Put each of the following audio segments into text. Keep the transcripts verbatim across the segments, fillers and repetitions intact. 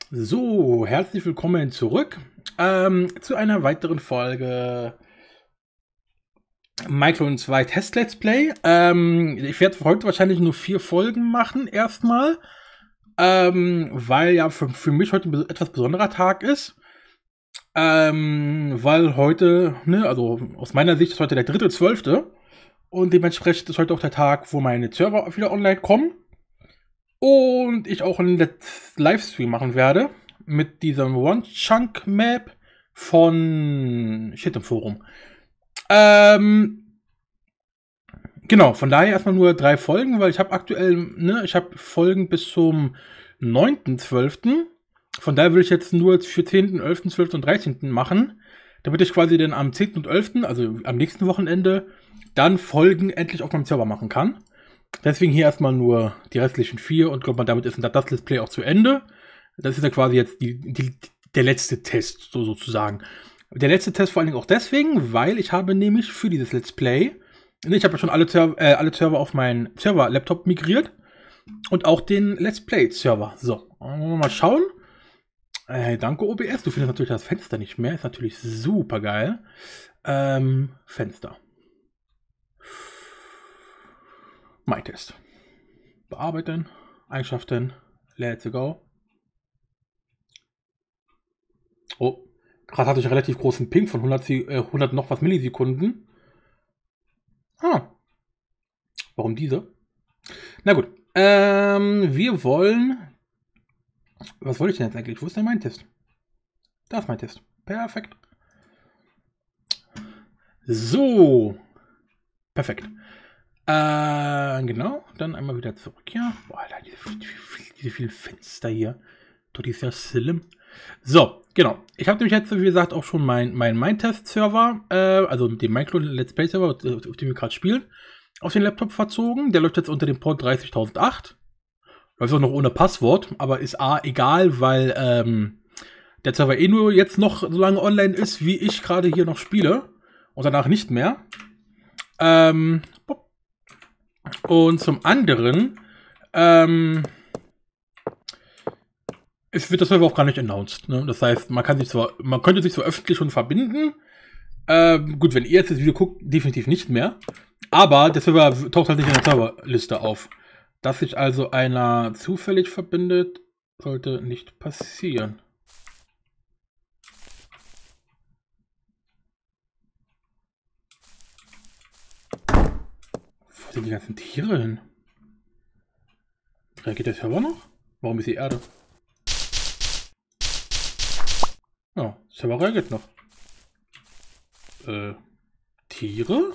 So, herzlich willkommen zurück ähm, zu einer weiteren Folge Minecraft zwei Test Let's Play. Ähm, ich werde heute wahrscheinlich nur vier Folgen machen erstmal, ähm, weil ja für, für mich heute ein etwas besonderer Tag ist. Ähm, weil heute, ne, also aus meiner Sicht ist heute der dritte zwölfte und dementsprechend ist heute auch der Tag, wo meine Server wieder online kommen. Und ich auch einen Let's Livestream machen werde mit diesem One-Chunk-Map von Shit im Forum. Ähm, genau, von daher erstmal nur drei Folgen, weil ich habe aktuell, ne, ich habe Folgen bis zum neunten zwölften Von daher will ich jetzt nur für zehnten, elften, zwölften und dreizehnten machen, damit ich quasi dann am zehnten und elften, also am nächsten Wochenende, dann Folgen endlich auf meinem Server machen kann. Deswegen hier erstmal nur die restlichen vier und glaube mal, damit ist das Let's Play auch zu Ende. Das ist ja quasi jetzt die, die, der letzte Test, so sozusagen. Der letzte Test vor allen Dingen auch deswegen, weil ich habe nämlich für dieses Let's Play, ich habe ja schon alle, Server, äh, alle Server auf meinen Server-Laptop migriert und auch den Let's Play-Server. So, mal schauen. Äh, danke O B S, du findest natürlich das Fenster nicht mehr, ist natürlich super geil. Ähm, Fenster. MyTest. Bearbeiten, Eigenschaften, let's go. Oh, gerade hatte ich einen relativ großen Ping von hundert, äh, hundert noch was Millisekunden. Ah, warum diese? Na gut, ähm, wir wollen... Was wollte ich denn jetzt eigentlich? Wo ist denn mein Test? Da ist mein Test. Perfekt. So. Perfekt. Äh, genau. Dann einmal wieder zurück. Ja. Boah, Alter, diese, diese vielen Fenster hier. Doch, die ist ja schlimm. So, genau. Ich habe nämlich jetzt, wie gesagt, auch schon meinen mein, mein Test-Server, äh, also den Minecraft Let's Play-Server, auf dem wir gerade spielen, auf den Laptop verzogen. Der läuft jetzt unter dem Port dreißigtausendacht. Läuft auch noch ohne Passwort, aber ist A egal, weil ähm, der Server eh nur jetzt noch so lange online ist, wie ich gerade hier noch spiele. Und danach nicht mehr. Ähm, und zum anderen ähm, es wird das Server auch gar nicht announced. Ne? Das heißt, man kann sich zwar, man könnte sich zwar öffentlich schon verbinden. Ähm, gut, wenn ihr jetzt das Video guckt, definitiv nicht mehr. Aber der Server taucht halt nicht in der Serverliste auf. Dass sich also einer zufällig verbindet, sollte nicht passieren. Wo sind die ganzen Tiere hin? Reagiert der Server noch? Warum ist die Erde? Ja, Server reagiert noch. Äh, Tiere?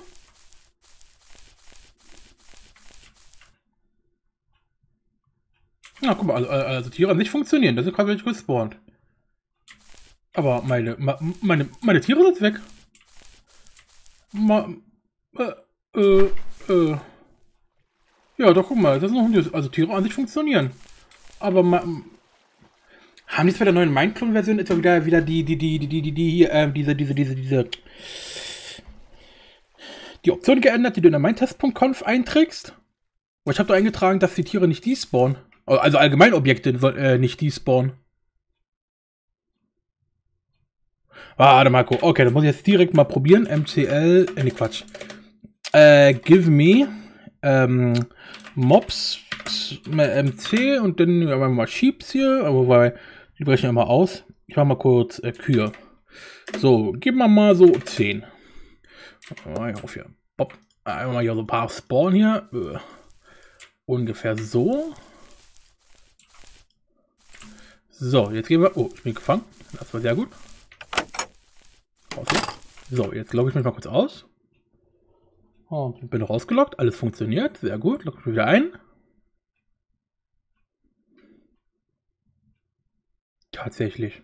Na, guck mal, also, also Tiere nicht funktionieren, das ist gerade wirklich gespawnt. Aber meine, meine, meine Tiere sind weg. Ma, äh, äh, äh. Ja, doch, guck mal, das ist noch ein, also Tiere an sich funktionieren. Aber ma, haben die jetzt bei der neuen Minecraft-Version etwa wieder, wieder die, die, die, die, die, die, die hier, ähm, diese, diese, diese, diese, die Option geändert, die du in der Mindtest Punkt conf einträgst? Aber ich habe da eingetragen, dass die Tiere nicht despawnen. Also allgemein Objekte äh, nicht despawnen. Warte mal, okay, dann muss ich jetzt direkt mal probieren. M C L, äh, ne Quatsch. Äh, give me ähm, Mobs M C und dann mal Sheeps hier, aber weil die brechen ja immer aus. Ich mach mal kurz äh, Kühe. So, geben wir mal so zehn. Auf hier. Bob. Einmal hier so ein paar Spawn hier. Äh, ungefähr so. So, jetzt gehen wir. Oh, ich bin gefangen. Das war sehr gut. So, jetzt logge ich mich mal kurz aus. Oh, bin rausgeloggt. Alles funktioniert. Sehr gut. Logge ich mich wieder ein. Tatsächlich.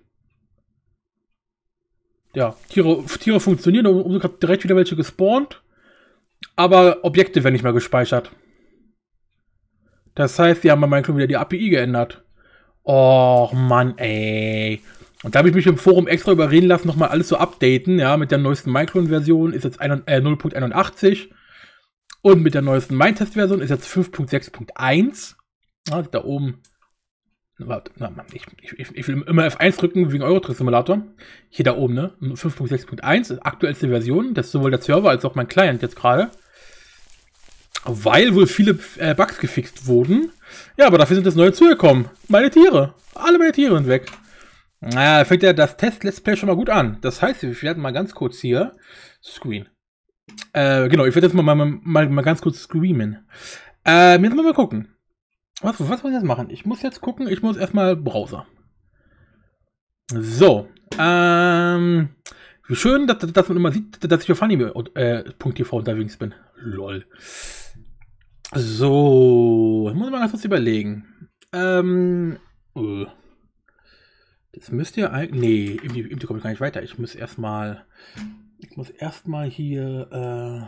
Ja, Tiere, Tiere funktionieren. Und gerade direkt wieder welche gespawnt. Aber Objekte werden nicht mehr gespeichert. Das heißt, die haben bei Minecraft wieder die A P I geändert. Och, Mann, ey. Und da habe ich mich im Forum extra überreden lassen, nochmal alles zu updaten. Ja, mit der neuesten Minecraft-Version ist jetzt null Punkt einundachtzig. Und mit der neuesten Mindtest-Version ist jetzt fünf Punkt sechs Punkt eins. Ja, da oben Warte, na Mann, ich, ich, ich will immer F eins drücken wegen Euro-Truck Simulator. Hier da oben, ne? fünf Punkt sechs Punkt eins, aktuellste Version. Das ist sowohl der Server als auch mein Client jetzt gerade. Weil wohl viele äh, Bugs gefixt wurden. Ja, aber dafür sind das neue zugekommen. Meine Tiere. Alle meine Tiere sind weg. Na, fängt ja das Test-Let's Play schon mal gut an. Das heißt, wir werden mal ganz kurz hier Screen. Äh, genau, ich werde jetzt mal, mal, mal, mal ganz kurz screamen. Äh, jetzt mal, mal gucken. Was, was muss ich jetzt machen? Ich muss jetzt gucken, ich muss erstmal Browser. So. Ähm. Wie schön, dass, dass man immer sieht, dass ich auf Funny.tv äh, unterwegs bin. Lol. So. Ich muss mal ganz kurz überlegen. Ähm. Uh. Das müsst ihr eigentlich. Nee, irgendwie komme ich gar nicht weiter. Ich muss erstmal. Ich muss erstmal hier.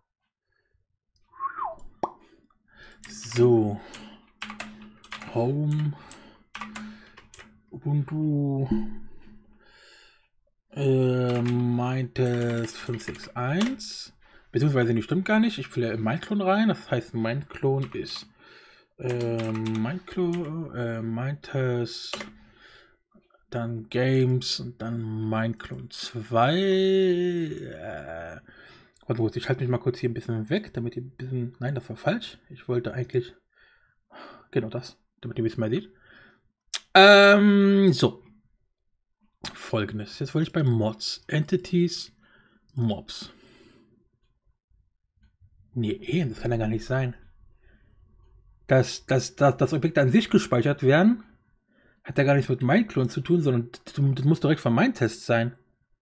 Äh, so. Home. Ubuntu. Äh, meintest fünf sechs eins. Beziehungsweise, nicht stimmt gar nicht. Ich will ja in mein Klon rein. Das heißt, mein Klon ist. Äh, mein Klon. Äh, meintest. Dann Games und dann mein Klon zwei. Äh, warte, ich halte mich mal kurz hier ein bisschen weg, damit ihr ein bisschen. Nein, das war falsch. Ich wollte eigentlich. Genau das, damit ihr ein bisschen mehr seht. Ähm, so. Folgendes. Jetzt wollte ich bei Mods. Entities. Mobs. Nee, das kann ja gar nicht sein. Dass, dass, dass das Objekt an sich gespeichert werden, hat ja gar nichts mit Mindclone zu tun, sondern das muss direkt von Mindtest sein.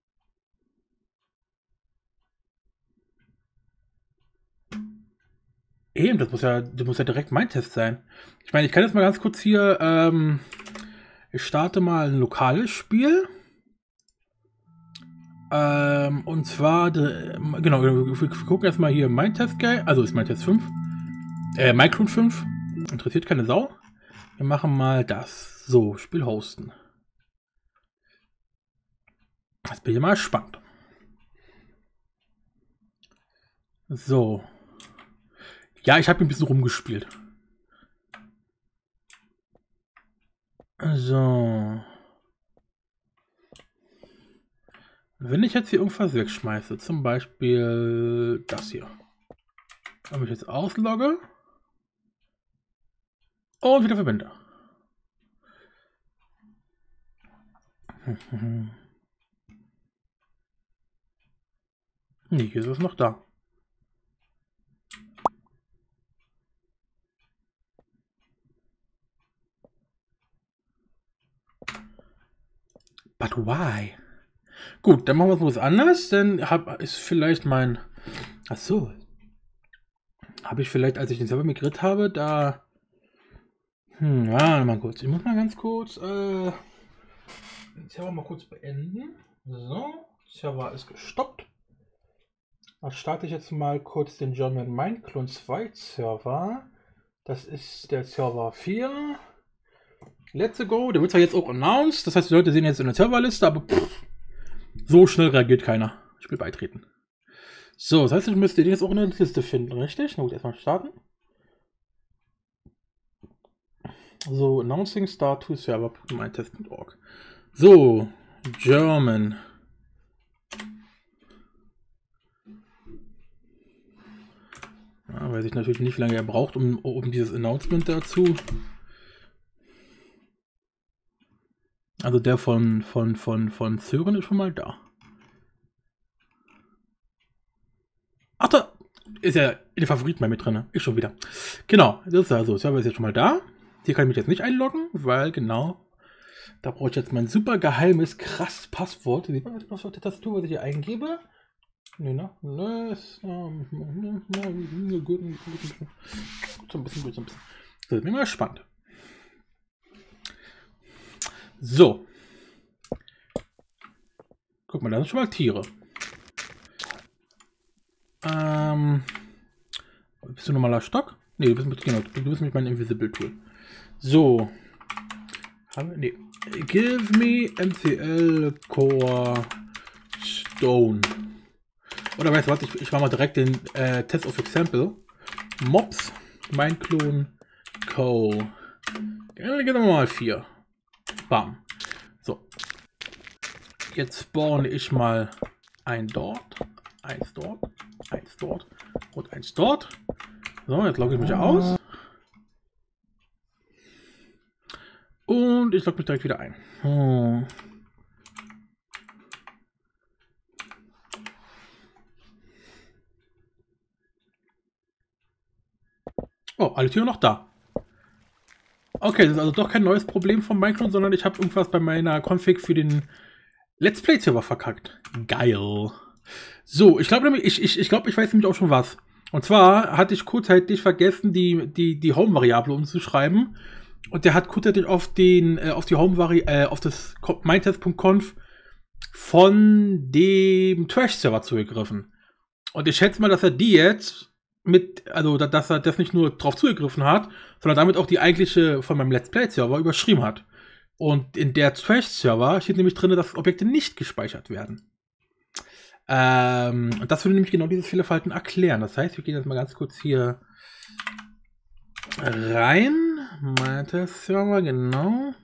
Eben, das muss ja, das muss ja direkt Mindtest sein. Ich meine, ich kann jetzt mal ganz kurz hier, ähm, ich starte mal ein lokales Spiel. Ähm, und zwar, de, genau, wir, wir gucken erstmal hier Mindtest Game, also ist Mindtest fünf. Äh, Mindclone fünf. Interessiert keine Sau. Wir machen mal das. So, Spiel hosten. Jetzt bin ich mal gespannt. So. Ja, ich habe ein bisschen rumgespielt. So. Wenn ich jetzt hier irgendwas wegschmeiße, zum Beispiel das hier. Wenn ich jetzt auslogge und wieder verbinde. Nee, hier ist es noch da. But why? Gut, dann machen wir es was anderes. Dann hab, ist vielleicht mein... Ach so. Habe ich vielleicht, als ich den Server migriert habe, da... Hm, ja, mal kurz. Ich muss mal ganz kurz... Äh, den Server mal kurz beenden. So, Server ist gestoppt. Dann starte ich jetzt mal kurz den German Mindclone zwei Server. Das ist der Server vier. Let's go. Der wird zwar jetzt auch announced. Das heißt, die Leute sehen jetzt in der Serverliste, aber pff, so schnell reagiert keiner. Ich will beitreten. So, das heißt, ich müsste den jetzt auch in der Liste finden, richtig? Na gut, erstmal starten. So, announcing start to server punkt mindtest punkt org. So, German. Ja, weiß ich natürlich nicht, wie lange er braucht, um, um dieses Announcement dazu. Also der von, von, von, von Sören ist schon mal da. Ach, da ist ja in den Favoriten mal mit drin. Ist schon wieder. genau, das ist also, Server ist jetzt schon mal da. Hier kann ich mich jetzt nicht einloggen, weil genau, da brauche ich jetzt mein super geheimes, krasses Passwort. Sieht man auf der Tastatur, was ich hier eingebe? Nee, ne? Ne, ist, ähm, gut, so ein bisschen, gut, so ein bisschen. So, bin ich mal gespannt. So. Guck mal, da sind schon mal Tiere. Ähm. Bist du normaler Stock? Ne, du bist mit, genau, du bist mit meinem Invisible Tool. So. Haben wir, nee. Give me M C L Core Stone. Oder weißt du was, ich, ich mache mal direkt den äh, Test of Example. Mobs, Mindclone, Co. Gehen wir mal vier. Bam. So. Jetzt spawne ich mal ein dort, eins dort, eins dort und eins dort. So, jetzt logge ich mich aus. Und ich logge mich direkt wieder ein. Hm. Oh, alle Türen noch da. Okay, das ist also doch kein neues Problem von Minecraft, sondern ich habe irgendwas bei meiner Config für den Let's Play Server verkackt. Geil. So, ich glaube nämlich, ich, ich, ich glaube, ich weiß nämlich auch schon was. Und zwar hatte ich kurzzeitig vergessen, die, die, die Home-Variable umzuschreiben. Und der hat kurzzeitig auf den, äh, auf die Home-Vari, äh, auf das Minetest Punkt conf von dem Trash-Server zugegriffen. Und ich schätze mal, dass er die jetzt mit, also dass er das nicht nur drauf zugegriffen hat, sondern damit auch die eigentliche von meinem Let's Play-Server überschrieben hat. Und in der Trash-Server steht nämlich drin, dass Objekte nicht gespeichert werden. Ähm, und das würde nämlich genau dieses Fehlerverhalten erklären. Das heißt, wir gehen jetzt mal ganz kurz hier rein. Meinte Server, genau.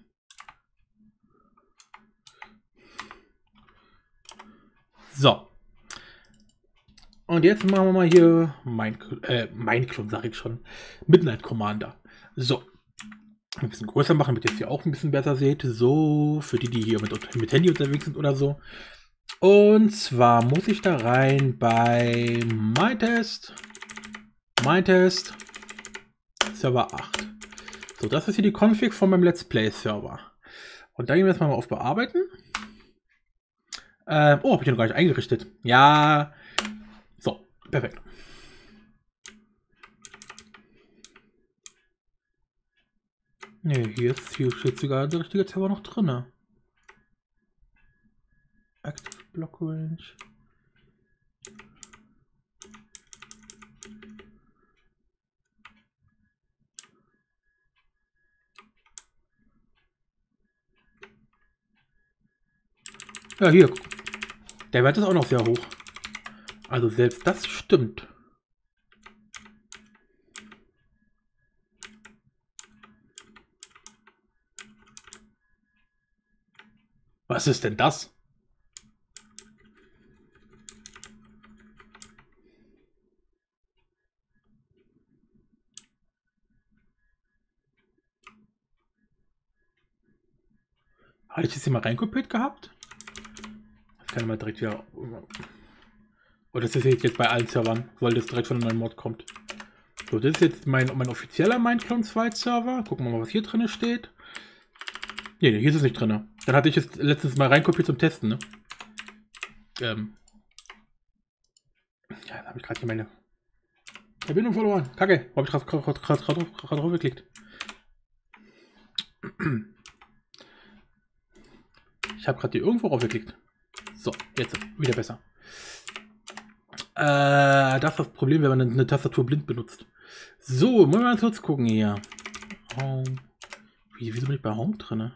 So. Und jetzt machen wir mal hier mein, äh, Minecraft, sage ich schon. Midnight Commander. So. Ein bisschen größer machen, damit ihr es hier auch ein bisschen besser seht. So, für die, die hier mit, mit Handy unterwegs sind oder so. Und zwar muss ich da rein bei Minetest, Minetest, Server acht. So, das ist hier die Config von meinem Let's Play Server. Und da gehen wir jetzt mal auf Bearbeiten. Ähm, oh, habe ich noch gar nicht eingerichtet. Ja, so, perfekt. Ne, hier ist hier steht sogar der richtige Server noch drin. Active Block Range. Ja, hier. Der Wert ist auch noch sehr hoch. Also selbst das stimmt. Was ist denn das? Hatte ich das hier mal reinkopiert gehabt? Das kann ich mal direkt wieder... Oder das ist jetzt bei allen Servern, weil das direkt von einem neuen Mod kommt. So, das ist jetzt mein, mein offizieller Minecraft zwei Server. Gucken wir mal, was hier drin steht. Ne, hier ist es nicht drin. Dann hatte ich es letztens mal reinkopiert zum Testen, ne? Ähm. Ja, da habe ich gerade hier meine Verbindung verloren. Kacke, habe ich gerade drauf geklickt. Ich habe gerade hier irgendwo draufgeklickt. So, jetzt wieder besser. Äh, das ist das Problem, wenn man eine Tastatur blind benutzt. So, wollen wir mal kurz gucken hier. Home. Wie, wieso bin ich bei Home drin?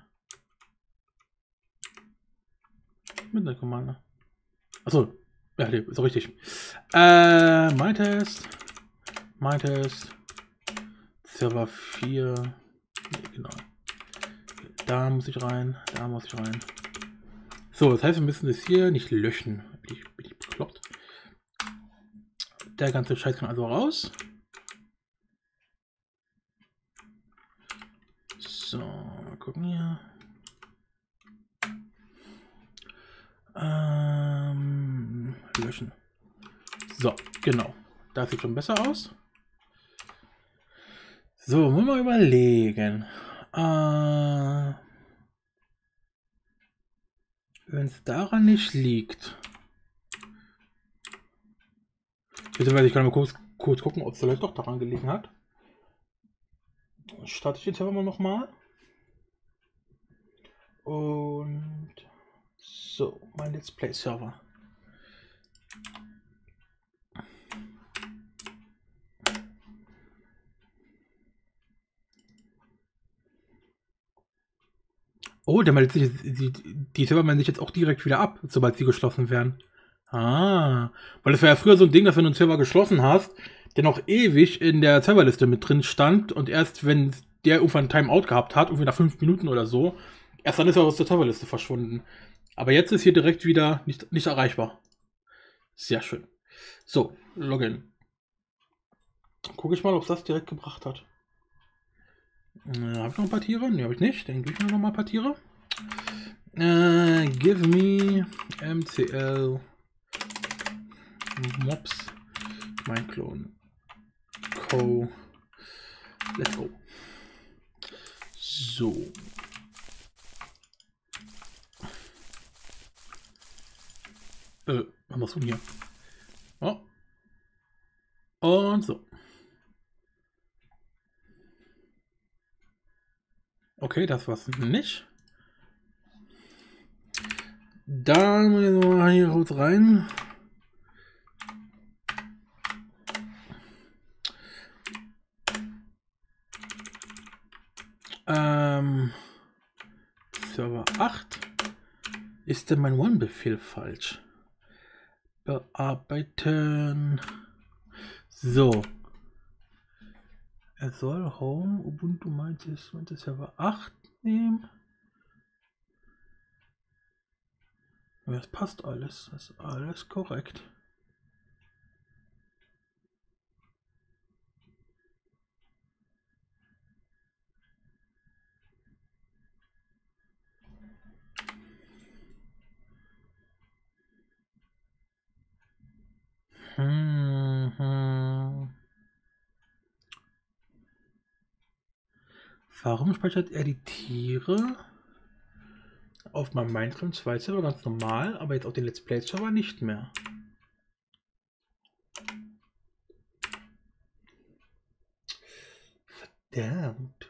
Mit einer Kommande. Achso, ja, nee, ist auch richtig. Äh, Minetest. Minetest. Server vier. Nee, genau. Da muss ich rein, da muss ich rein. So, das heißt, wir müssen das hier nicht löschen. Bin ich, bin ich bekloppt. Der ganze Scheiß kann also raus. So, mal gucken hier. Ähm, löschen. So, genau. Das sieht schon besser aus. So, muss mal überlegen. Äh, wenn es daran nicht liegt. Beziehungsweise ich kann mal kurz, kurz gucken, ob es vielleicht doch daran gelegen hat. Starte ich den Server mal nochmal. Und so, mein Let's Play Server. Oh, der meldet sich, die, die Server melden sich jetzt auch direkt wieder ab, sobald sie geschlossen werden. Ah, weil das war ja früher so ein Ding, dass wenn du einen Server geschlossen hast, der noch ewig in der Serverliste mit drin stand und erst wenn der irgendwann ein Timeout gehabt hat, irgendwie nach fünf Minuten oder so. Erst dann ist er aus der Serverliste verschwunden. Aber jetzt ist hier direkt wieder nicht, nicht erreichbar. Sehr schön. So, Login. Gucke ich mal, ob es das direkt gebracht hat. Äh, habe ich noch ein paar Tiere? Ne, habe ich nicht. Dann gebe ich mir noch mal ein paar Tiere. Äh, give me M C L Mobs Mineclone Co. Let's go. So. Äh, was machst du denn hier? Oh. Und so. Okay, das war's nicht. Dann müssen wir mal hier kurz rein. Ähm, Server acht. Ist denn mein One-Befehl falsch? Bearbeiten. So. Er soll Home Ubuntu meint es Server acht nehmen. Aber das passt alles. Das ist alles korrekt. Hm, hm. Warum speichert er die Tiere auf meinem Minecraft zwei Server ganz normal, aber jetzt auf den Let's Play Server nicht mehr? Verdammt.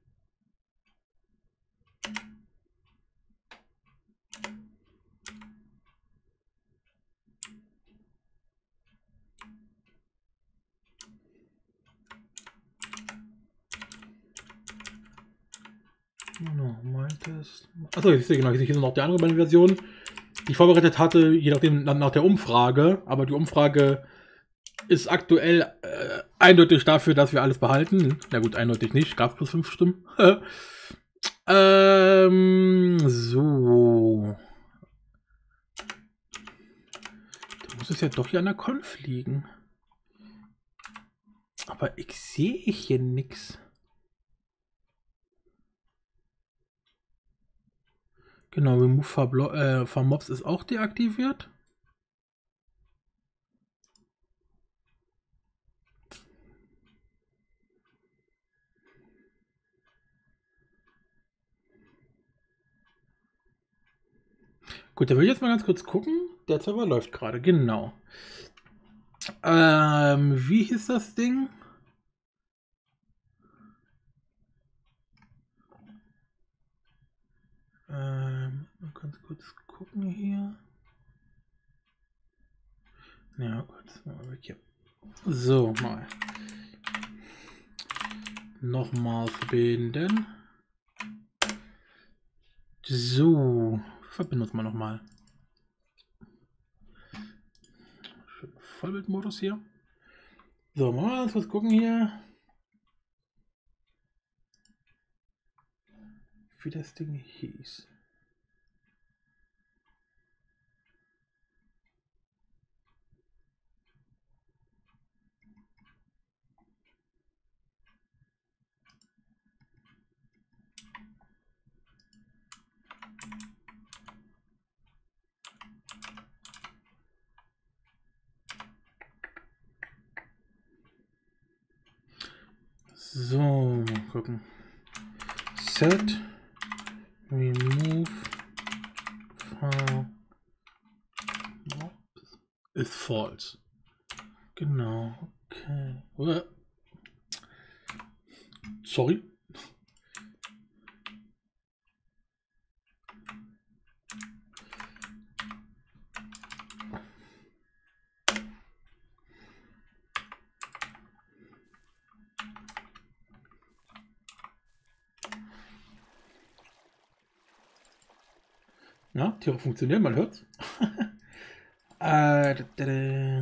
No, meintest. Achso, ich sehe genau, hier ist noch die andere Version, die ich vorbereitet hatte, je nachdem nach der Umfrage. Aber die Umfrage ist aktuell äh, eindeutig dafür, dass wir alles behalten. Na gut, eindeutig nicht, gab es plus fünf Stimmen. ähm, so. Da muss es ja doch hier an der Conf liegen. Aber ich sehe hier nichts. Genau, Remove for, äh, for Mobs ist auch deaktiviert. Gut, da will ich jetzt mal ganz kurz gucken. Der Server läuft gerade, genau. Ähm, wie hieß das Ding? Ähm, mal ganz kurz gucken hier. Ja, kurz mal weg hier. So, mal. Nochmal verbinden. So, verbinden uns mal nochmal. Vollbildmodus hier. So, mal ganz kurz gucken hier. Wie das Ding hieß. So, mal gucken. Set remove for mobs is false. Genau, okay. Oder? Sorry. Ja, Tiere funktionieren, man hört's. äh, da, da, da.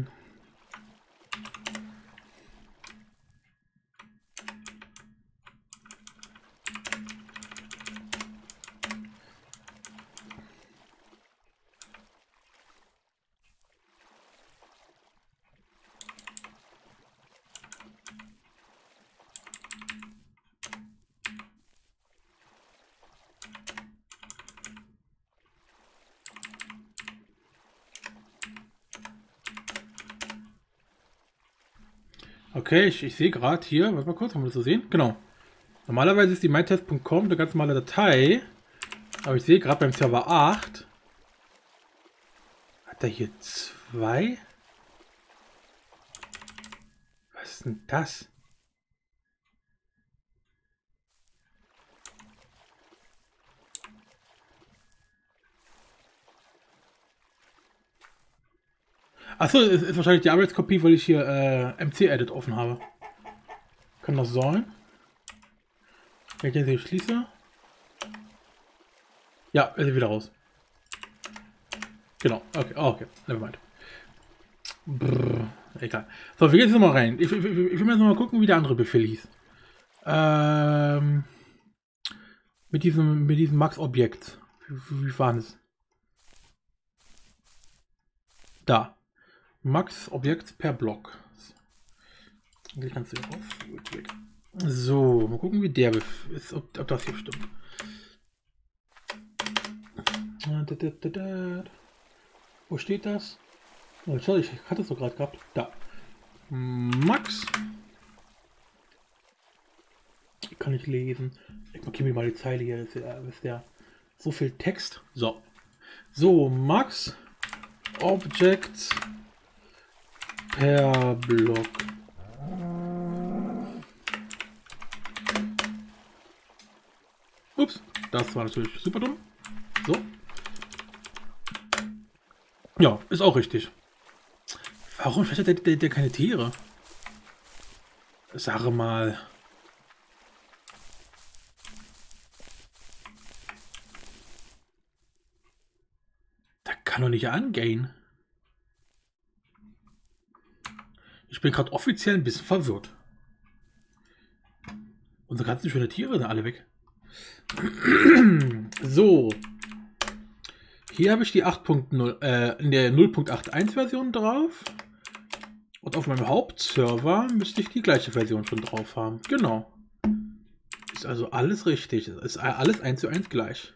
Okay, ich, ich sehe gerade hier, warte mal kurz, haben wir das so sehen? Genau. Normalerweise ist die mytest punkt com eine ganz normale Datei. Aber ich sehe gerade beim Server acht. Hat er hier zwei? Was ist denn das? Achso, es ist wahrscheinlich die Arbeitskopie, weil ich hier äh, M C-Edit offen habe. Kann das sein? Wenn ich jetzt hier schließe. Ja, er ist wieder raus. Genau, okay, oh, okay, nevermind. Brrr, egal. So, wir gehen jetzt nochmal rein. Ich, ich, ich, ich will mir jetzt nochmal gucken, wie der andere Befehl hieß. Ähm, mit diesem, mit diesem Max-Objekt. Wie, wie war es? Da. Max-Objekt per Block. Hier kannst du auf. So, mal gucken, wie der ist, ob, ob das hier stimmt. Wo steht das? Oh, schau, ich hatte es doch gerade gehabt. Da. Max. Ich kann nicht lesen. Ich markiere mir mal die Zeile hier. Das ist, ja, ist der so viel Text. So. So, Max. Object per Block. Ups, das war natürlich super dumm. So. Ja, ist auch richtig. Warum fährt der, der, der keine Tiere? Sage mal. Da kann doch nicht angehen. Ich bin gerade offiziell ein bisschen verwirrt. Unsere ganzen schönen Tiere sind alle weg. So. Hier habe ich die acht Punkt null, äh, in der null Punkt einundachtzig Version drauf. Und auf meinem Hauptserver müsste ich die gleiche Version schon drauf haben. Genau. Ist also alles richtig. Ist alles eins zu eins gleich.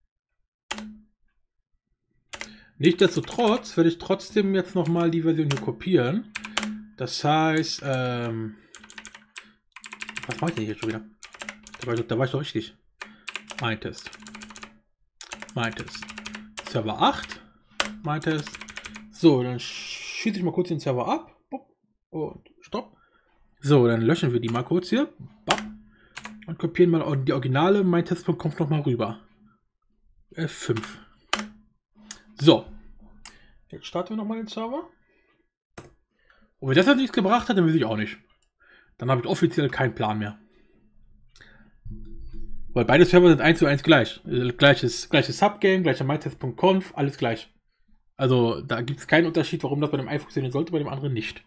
Nichtsdestotrotz werde ich trotzdem jetzt nochmal die Version hier kopieren. Das heißt, ähm, was mache ich denn hier schon wieder? Da war ich, da war ich doch richtig. mytest. mytest. Server acht. mytest. So, dann schieße ich mal kurz den Server ab. Und stopp. So, dann löschen wir die mal kurz hier. Und kopieren mal die originale mytest punkt conf nochmal rüber. F fünf. So. Jetzt starten wir nochmal den Server. Und wenn das jetzt nichts gebracht hat, dann weiß ich auch nicht. Dann habe ich offiziell keinen Plan mehr. Weil beide Server sind eins zu eins gleich. Gleiches, gleiches Subgame, gleicher mytest punkt conf, alles gleich. Also da gibt es keinen Unterschied, warum das bei dem einen funktionieren sollte, bei dem anderen nicht.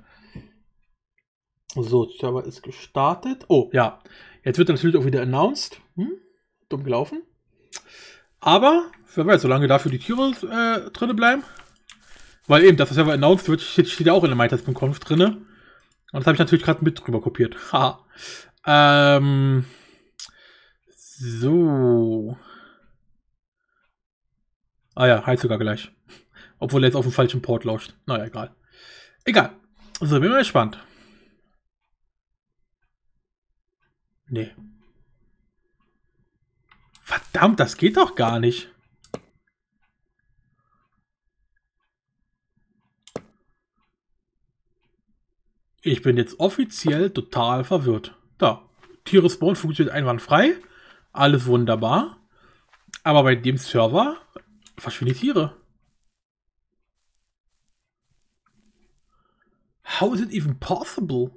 So, Server ist gestartet. Oh, ja. Jetzt wird er natürlich auch wieder announced. Hm? Dumm gelaufen. Aber, wer weiß, solange dafür die Tiere äh, drin bleiben. Weil eben, dass der Server announced wird, steht, steht ja auch in der mytest punkt conf drin. Und das habe ich natürlich gerade mit drüber kopiert. Haha. ähm. So. Ah ja, heißt sogar gleich. Obwohl er jetzt auf dem falschen Port lauscht. Naja, egal. Egal. So, bin mal gespannt. Nee. Verdammt, das geht doch gar nicht. Ich bin jetzt offiziell total verwirrt. Da. Tiere Spawn funktioniert einwandfrei. Alles wunderbar. Aber bei dem Server verschwinden die Tiere. How is it even possible?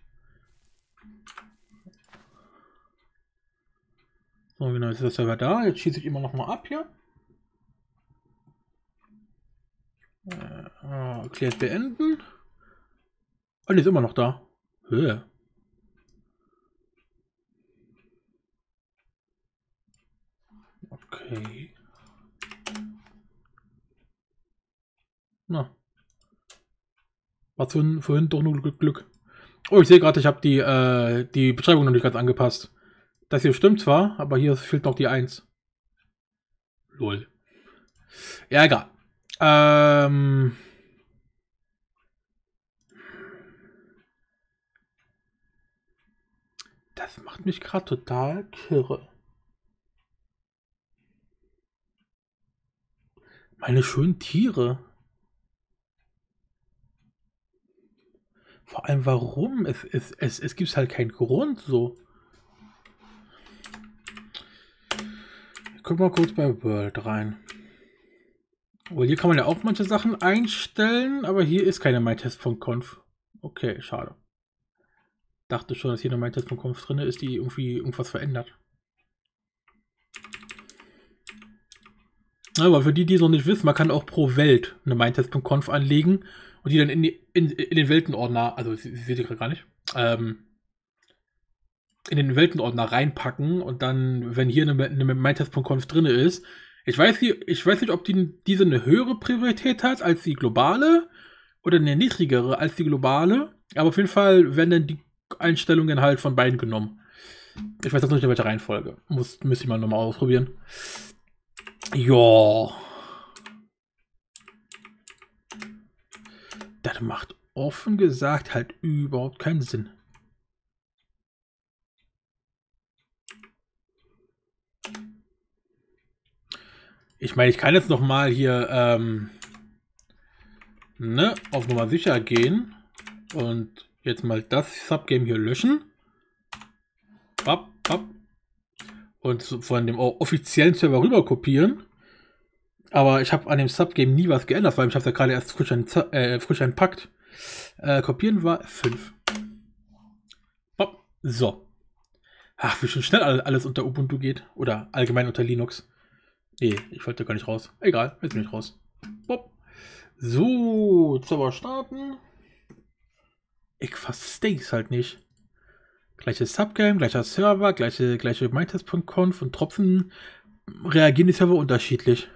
So, genau, jetzt ist der Server da. Jetzt schieße ich immer noch mal ab hier. Äh, erklärt beenden. Und ist immer noch da. Höhe. Okay. Na. Was für vorhin doch nur Glück. Oh, ich sehe gerade, ich habe die, äh, die Beschreibung noch nicht ganz angepasst. Das hier stimmt zwar, aber hier fehlt noch die eins. Lol. Ja, egal. Ähm. Das macht mich gerade total kirre. Meine schönen Tiere. Vor allem warum? Es, es, es, es gibt halt keinen Grund so. Ich guck mal kurz bei World rein. Weil hier kann man ja auch manche Sachen einstellen, aber hier ist keine mytest.conf. Okay, schade. Dachte schon, dass hier eine mytest.conf drin ist, die irgendwie irgendwas verändert. Aber für die, die es noch nicht wissen, man kann auch pro Welt eine mytest.conf anlegen und die dann in, die, in, in den Weltenordner, also seht ihr gerade gar nicht, ähm, in den Weltenordner reinpacken und dann, wenn hier eine, eine mytest.conf drin ist, ich weiß, die, ich weiß nicht, ob die, diese eine höhere Priorität hat als die globale oder eine niedrigere als die globale, aber auf jeden Fall werden dann die Einstellungen halt von beiden genommen. Ich weiß jetzt nicht, in welcher Reihenfolge. Muss, müsste ich mal nochmal ausprobieren. Ja. Das macht offen gesagt halt überhaupt keinen Sinn. Ich meine, ich kann jetzt noch mal hier ähm, ne, auf Nummer sicher gehen und jetzt mal das Subgame hier löschen. Bap, bap. Und von dem offiziellen Server rüber kopieren. Aber ich habe an dem Subgame nie was geändert, weil ich habe es ja gerade erst frisch, ein, äh, frisch entpackt. Äh, kopieren war fünf. Bop. So. Ach, wie schön schnell alles unter Ubuntu geht. Oder allgemein unter Linux. Nee, ich wollte gar nicht raus. Egal, jetzt bin ich raus. Bop. So, Server starten. Ich verstehe es halt nicht. Gleiches Subgame, gleicher Server, gleiche, gleiche mytest.conf und Tropfen reagieren die Server unterschiedlich.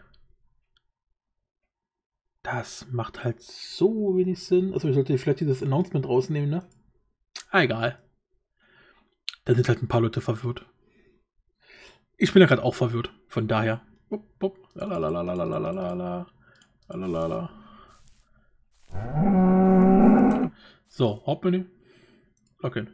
Das macht halt so wenig Sinn. Also ich sollte vielleicht dieses Announcement rausnehmen, ne? Ah, egal. Da sind halt ein paar Leute verwirrt. Ich bin ja gerade auch verwirrt, von daher. Bup, bup. Lalalalalalala. Lalalala. So, Hauptmenü. Login.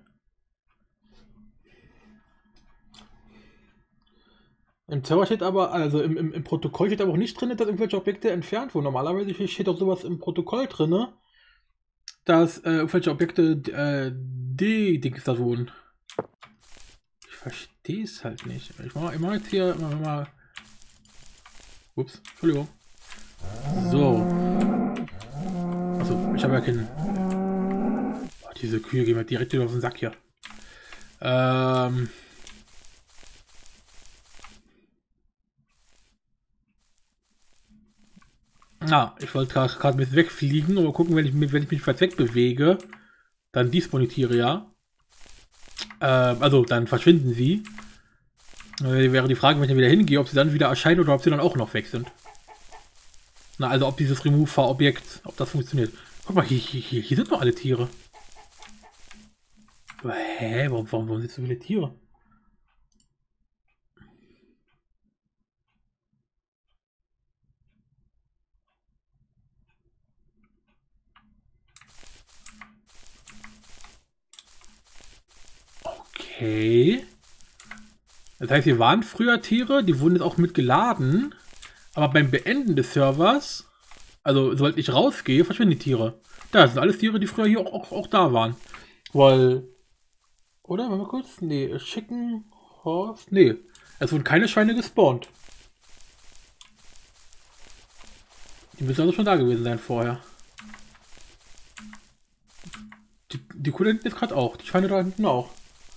Im Server steht aber, also im, im, im Protokoll steht aber auch nicht drin, dass irgendwelche Objekte entfernt wurden. Normalerweise steht auch sowas im Protokoll drin, dass äh, irgendwelche Objekte äh, de-dingstert wurden. Ich verstehe es halt nicht. Ich mache ich mach jetzt hier immer mal. Ups, Entschuldigung. So. Achso, ich habe ja keinen. Oh, diese Kühe gehen mir direkt wieder auf den Sack hier. Ähm. Ah, ich wollte gerade ein bisschen wegfliegen, aber gucken, wenn ich, wenn ich mich weit wegbewege, dann despawnen die Tiere ja. Ähm, also, dann verschwinden sie. Äh, wäre die Frage, wenn ich dann wieder hingehe, ob sie dann wieder erscheinen oder ob sie dann auch noch weg sind. Na, also ob dieses Remove-Objekt, ob das funktioniert. Guck mal, hier, hier, hier sind noch alle Tiere. Aber, hä? Warum, warum, warum sind so viele Tiere? Okay. Das heißt, hier waren früher Tiere, die wurden jetzt auch mit geladen. Aber beim Beenden des Servers, also sobald ich rausgehe, verschwinden die Tiere. Da sind alles Tiere, die früher hier auch, auch, auch da waren. Weil. Oder? Warte mal kurz. Nee, Chicken, Horse. Nee. Es wurden keine Schweine gespawnt. Die müssen also schon da gewesen sein vorher. Die, die Kuh da hinten ist gerade auch. Die Schweine da hinten auch.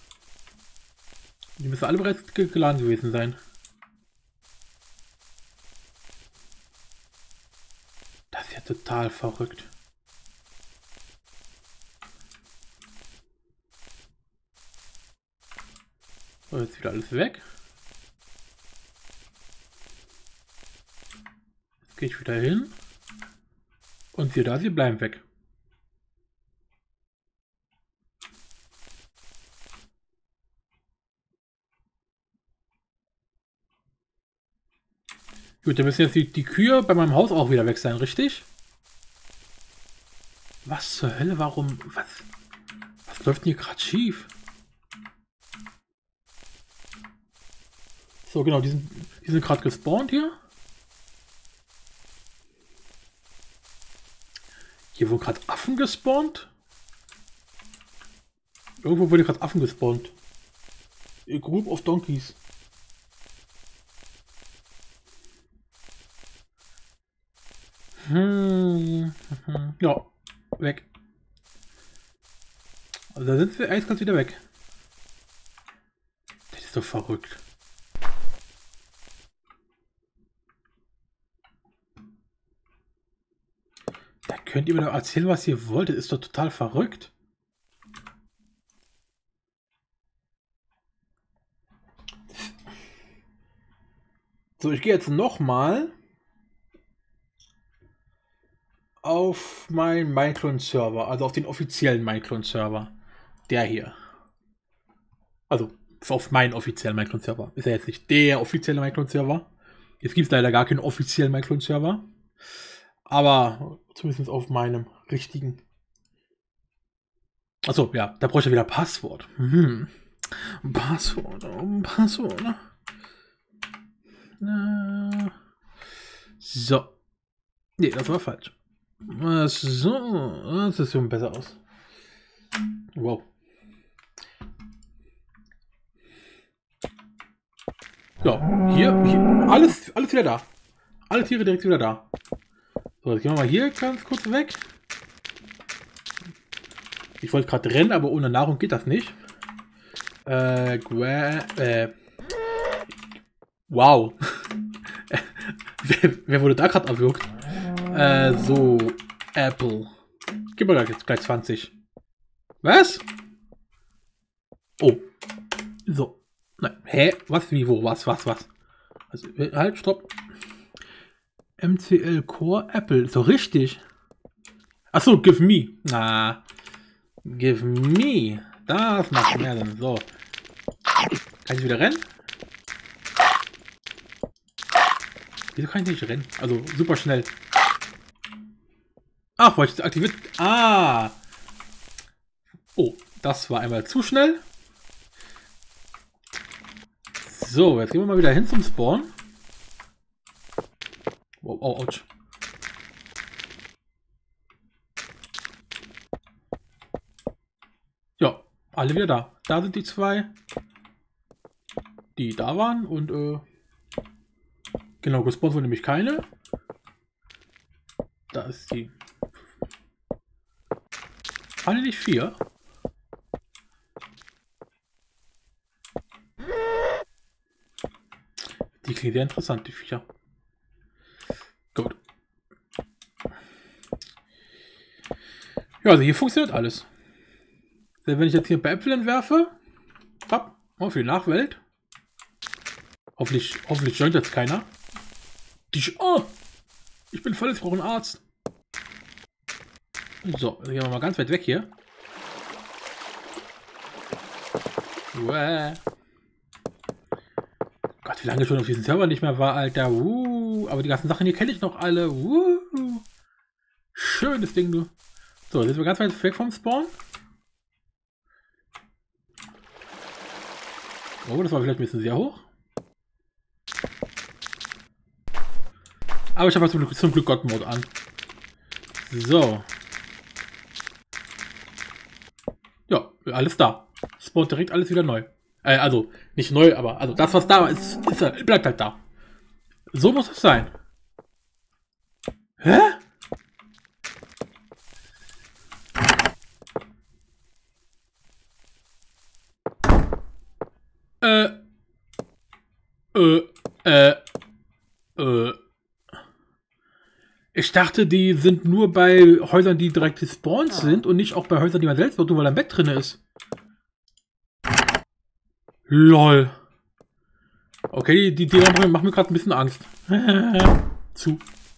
Die müssen alle bereits geladen gewesen sein. Das ist ja total verrückt. So, jetzt wieder alles weg. Jetzt gehe ich wieder hin. Und siehe da, sie bleiben weg. Gut, dann müssen jetzt die, die Kühe bei meinem Haus auch wieder weg sein, richtig? Was zur Hölle, warum, was, was läuft denn hier gerade schief? So, genau, die sind, die sind gerade gespawnt hier. Hier wurden gerade Affen gespawnt. Irgendwo wurden gerade Affen gespawnt. A group of donkeys. Hm. Ja, weg. Also da sind wir eiskalt wieder weg. Das ist doch verrückt. Da könnt ihr mir doch erzählen, was ihr wollt. Das ist doch total verrückt. So, ich gehe jetzt nochmal auf meinen Minecraft-Server, also auf den offiziellen Minecraft-Server. Der hier. Also, auf meinen offiziellen Minecraft-Server. Ist ja jetzt nicht der offizielle Minecraft-Server. Jetzt gibt es leider gar keinen offiziellen Minecraft-Server. Aber zumindest auf meinem richtigen. Achso, ja, da brauche ich ja wieder Passwort. Hm. Passwort, oh, Passwort. So. Nee, das war falsch. So, das sieht schon besser aus. Wow. Ja, hier, hier alles, alles wieder da. Alle Tiere direkt wieder da. So, jetzt gehen wir mal hier ganz kurz weg. Ich wollte gerade rennen, aber ohne Nahrung geht das nicht. Äh, äh wow. wer, wer wurde da gerade erwürgt? Äh, so. Apple. Gib mal jetzt gleich zwanzig. Was? Oh. So. Nein. Hä? Was? Wie? Wo? Was? Was? Was? Also, halt, stopp. M C L Core Apple. Ist doch richtig. Achso, give me. Na. Give me. Das macht mehr Sinn. So. Kann ich wieder rennen? Wieso kann ich nicht rennen? Also super schnell. Ach, wollte ich das aktiviert? Ah. Oh, das war einmal zu schnell. So, jetzt gehen wir mal wieder hin zum Spawn. Wow, oh, ouch. Ja, alle wieder da. Da sind die zwei, die da waren und äh, genau, gespawnt wurde nämlich keine. Da ist die. Alle nicht vier. Die klingen sehr interessant, die Viecher. Gut. Ja, also hier funktioniert alles. Wenn ich jetzt hier bei Äpfeln werfe, hopp, oh, für die Nachwelt. Hoffentlich, hoffentlich joint jetzt keiner. Die, oh, ich bin voll, ich brauche einen Arzt. So, dann gehen wir mal ganz weit weg hier. Uäh. Gott, wie lange ich schon auf diesem Server nicht mehr war, Alter. Uh, aber die ganzen Sachen hier kenne ich noch alle. Uh, schönes Ding, du. So, jetzt sind wir ganz weit weg vom Spawn. Oh, das war vielleicht ein bisschen sehr hoch. Aber ich habe zum Glück, zum Glück God-Mode an. So. Ja, alles da. Spawnt direkt alles wieder neu. Äh, also, nicht neu, aber also das, was da ist, ist, bleibt halt da. So muss es sein. Hä? Äh. Äh. Äh. Äh. Ich dachte, die sind nur bei Häusern, die direkt gespawnt sind und nicht auch bei Häusern, die man selbst baut, nur weil ein Bett drin ist. Lol. Okay, die Dinger machen mir gerade ein bisschen Angst. Zu.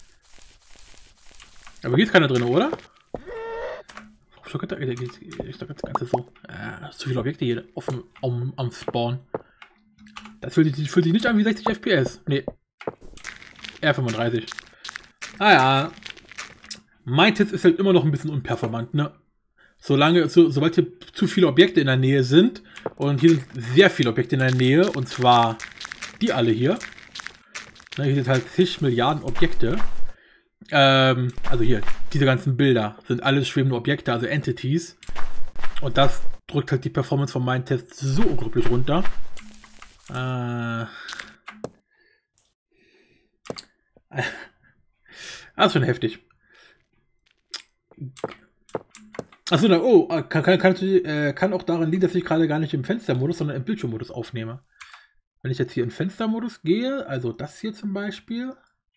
Aber geht keiner drin, oder? Ich glaube, das Ganze so. Äh, zu viele Objekte hier offen am, am Spawn. Das fühlt sich, fühlt sich nicht an wie sechzig F P S. Nee. R fünfunddreißig. Ah ja. Mein Test ist halt immer noch ein bisschen unperformant, ne? Solange, so, sobald hier zu viele Objekte in der Nähe sind, und hier sind sehr viele Objekte in der Nähe, und zwar die alle hier. Na, hier sind halt zig Milliarden Objekte. Ähm, also hier, diese ganzen Bilder sind alles schwebende Objekte, also Entities. Und das drückt halt die Performance von meinen Tests so unglaublich runter. Äh... Das ist schon heftig. Achso, na, oh, kann, kann, kann, äh, kann auch daran liegen, dass ich gerade gar nicht im Fenstermodus, sondern im Bildschirmmodus aufnehme. Wenn ich jetzt hier in Fenstermodus gehe, also das hier zum Beispiel,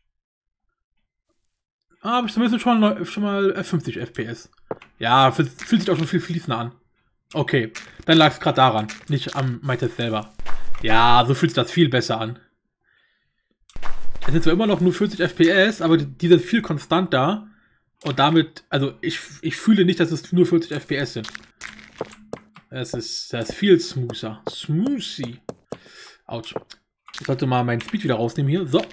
ah, habe ich zumindest schon mal, schon mal fünfzig F P S. Ja, fühlt, fühlt sich auch schon viel fließender an. Okay, dann lag es gerade daran, nicht am MyTest selber. Ja, so fühlt sich das viel besser an. Es sind zwar immer noch nur vierzig F P S, aber die, die sind viel konstanter. Und damit, also ich, ich fühle nicht, dass es nur vierzig F P S sind. Das ist, das ist viel smoother. Smoothie. Autsch. Ich sollte mal meinen Speed wieder rausnehmen hier. So.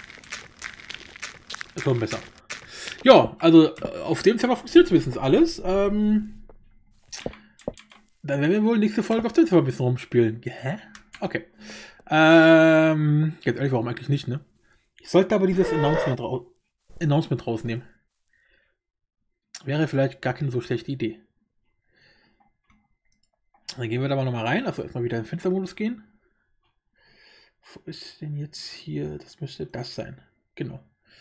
Das wird besser. Ja, also auf dem Server funktioniert zumindest alles. Ähm, dann werden wir wohl nächste Folge auf dem Server ein bisschen rumspielen. Hä? Okay. Ähm, jetzt ehrlich, warum eigentlich nicht, ne? Ich sollte aber dieses Announcement, ra Announcement rausnehmen. Wäre vielleicht gar keine so schlechte Idee. Dann gehen wir da mal nochmal rein. Also erstmal wieder in den Fenstermodus gehen. Wo ist denn jetzt hier? Das müsste das sein. Genau.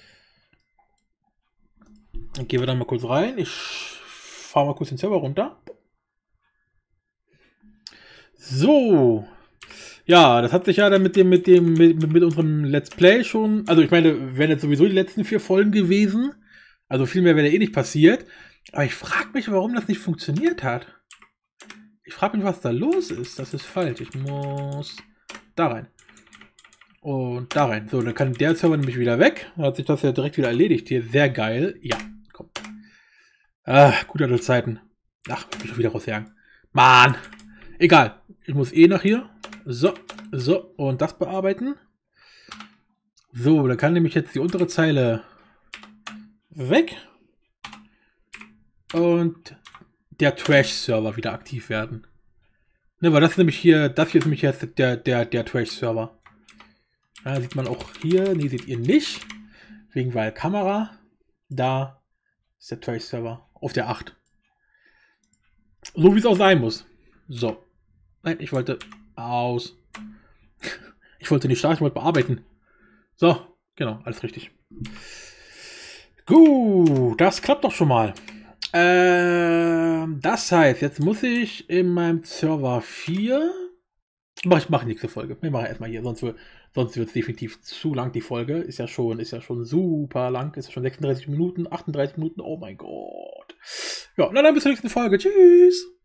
Dann gehen wir da mal kurz rein. Ich fahre mal kurz den Server runter. So. Ja, das hat sich ja dann mit dem, mit dem, mit, mit unserem Let's Play schon. Also ich meine, wären jetzt sowieso die letzten vier Folgen gewesen. Also viel mehr wäre eh nicht passiert. Aber ich frage mich, warum das nicht funktioniert hat. Ich frage mich, was da los ist. Das ist falsch. Ich muss da rein. Und da rein. So, dann kann der Server nämlich wieder weg. Dann hat sich das ja direkt wieder erledigt hier. Sehr geil. Ja, komm. Ah, gute alte Zeiten. Ach, ich bin schon wieder rausgegangen. Mann. Egal. Ich muss eh nach hier. So, so. Und das bearbeiten. So, dann kann nämlich jetzt die untere Zeile weg. Und der Trash-Server wieder aktiv werden. Ne, weil das ist nämlich hier, das hier ist nämlich jetzt der, der, der Trash-Server. Da sieht man auch hier, ne, seht ihr nicht. Wegen weil Kamera, da ist der Trash-Server auf der acht. So wie es auch sein muss. So. Nein, ich wollte aus. Ich wollte nicht starten, ich wollte bearbeiten. So, genau, alles richtig. Gut, das klappt doch schon mal. Ähm, das heißt, jetzt muss ich in meinem Server vier. Mach ich mache nächste Folge. Wir machen erstmal hier, sonst wird sonst wird es definitiv zu lang, die Folge. Ist ja schon, ist ja schon super lang. Ist ja schon sechsunddreißig Minuten, achtunddreißig Minuten. Oh mein Gott. Ja, na dann bis zur nächsten Folge. Tschüss.